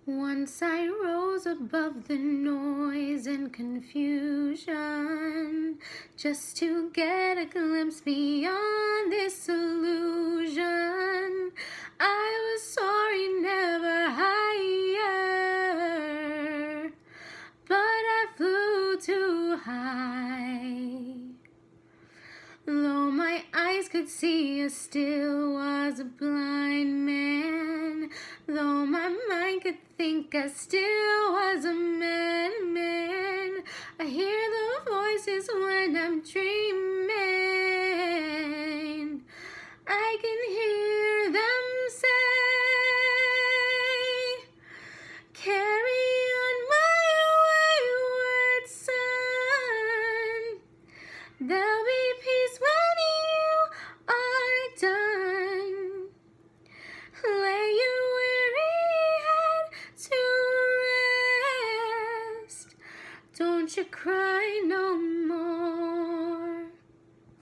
Once I rose above the noise and confusion, just to get a glimpse beyond this illusion. I was soaring never higher, but I flew too high. Though my eyes could see, I still was a blind man. Though my mind could think, I still was a madman. I hear the voices when I'm dreaming. I can hear them say, "Carry on, my wayward son. There'll be peace when you are done. Lay your weary head to rest. Don't you cry no